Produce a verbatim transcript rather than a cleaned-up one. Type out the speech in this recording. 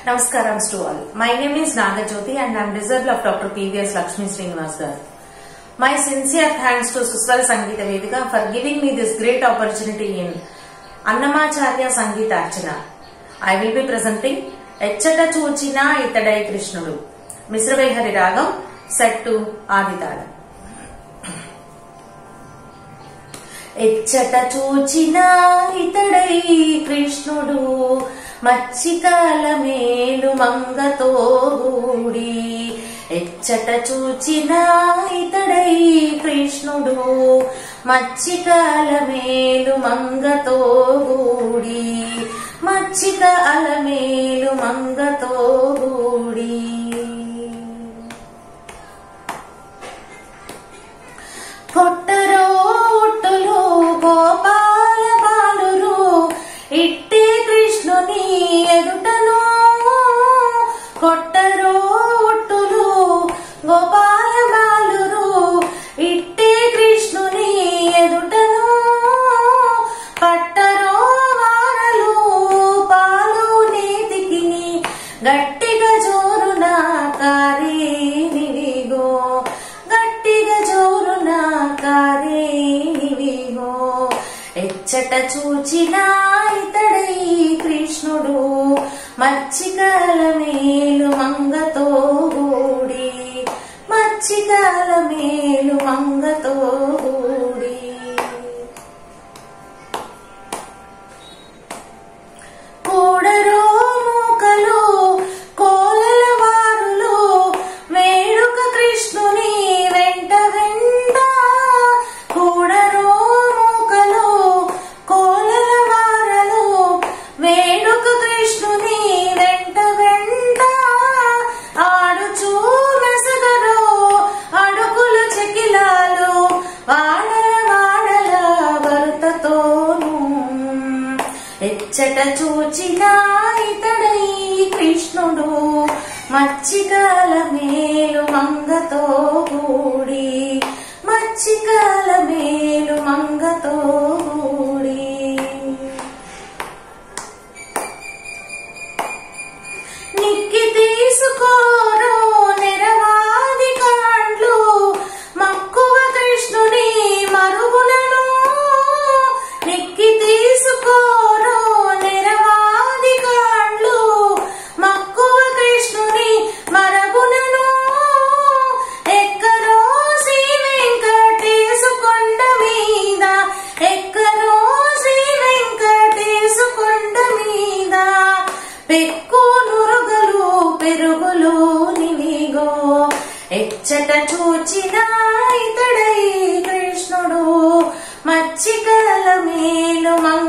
Namaskaram to all. My name is Nagajyoti and I am disciple of Doctor P V S Lakshmi Srinivas garu. My sincere thanks to Suswara Sangeeta Vedika for giving me this great opportunity in Annamacharya Sangeeta Archana. I will be presenting Echchata Chuchina Itadai Krishnudu. Misravehari Ragam set to Aditala. Echchata Chuchina Itadai Krishnudu మచ్చికాల మేలు మంగతో గూడి ఎచ్చట చూచిన ఇతడై కృష్ణుడు మచ్చికాల మేలు మంగతో గూడి మచ్చికాల మేలు మంగతో గూడి కొట్టరో ఉట్టులు గోపాల బాలురు ఇట్టే కృష్ణుని ఎదుటను కొట్టరో ఉట్టులు గోపాల బాలురు ఇట్టే కృష్ణుని ఎదుటను పట్టరో వారలు పాలు నీతికిని గట్టిగా జోరున కారే నివిగో గట్టిగా జోరున కారే నివిగో ఎచ్చట చూచిన ఇతడై కృష్ణుడు మచ్చికాల మేలు మంగతో గూడి మచ్చికాల మేలు మంగతో గూడి కూడరో మూకలు కోలల వారులు వేడుక కృష్ణుని వెంట వెంట కూడరో మూకలు కోలల వారలు వేడుక కృష్ణుని వెంట వెంట ఆడుచూ మెసగరో అడుగులు చెకిలాలు వాడల వాడల వరుతతోను ఎచ్చట చూచిన ఇతడై కృష్ణుడు మచ్చికాల మేలు మంగతో గూడి మచ్చికాల మేలు మంగతో గూడి నిక్కి తీసుకోరో నెరవాది కాండ్లు మక్కువ కృష్ణుని మరుగులను నిక్కి తీసుకోరో నెరవాది కాండ్లు మక్కువ కృష్ణుని మరుగులను ఎక్కరో శ్రీ వెంకటేశు కొండ మీద ఎక్కరో శ్రీ వెంకటేశు కొండ మీద పెక్కు నురుగలు పెరుగులు నివిగో ఎచ్చట చూచిన ఇతడై కృష్ణుడు మచ్చికాల మేలు మంగ